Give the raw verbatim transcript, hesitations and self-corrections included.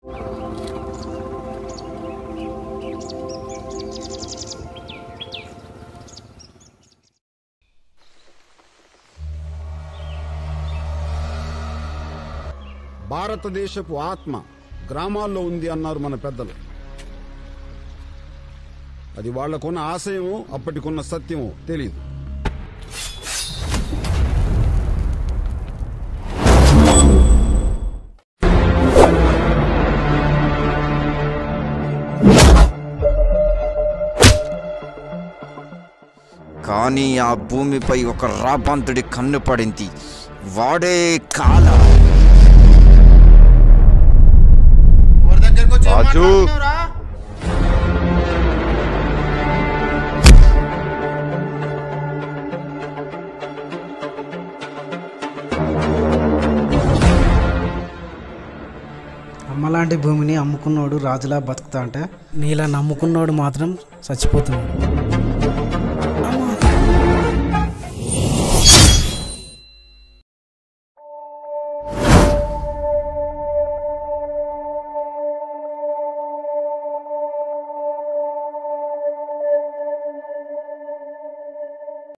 భారతదేశపు ఆత్మ గ్రామాల్లో ఉంది అన్నారు మన పెద్దలు. అది వాళ్లకున్న ఆశయమో అప్పటికున్న సత్యమో తెలీదు. కానీ ఆ భూమిపై ఒక రాబంతుడి కన్ను పడింది. వాడే కాల. రాజు అమ్మలాంటి భూమిని అమ్ముకున్నోడు రాజులా బతుకుతా అంటే నీలా నమ్ముకున్నోడు మాత్రం చచ్చిపోతున్నాడు.